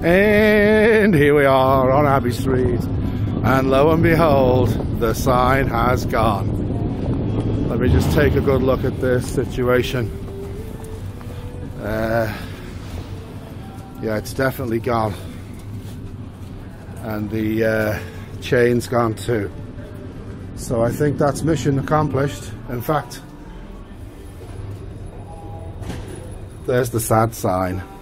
And here we are on Abbey Street, and lo and behold, the sign has gone. Let me just take a good look at this situation. Yeah, it's definitely gone, and the chain's gone too. So I think that's mission accomplished. In fact, there's the sad sign.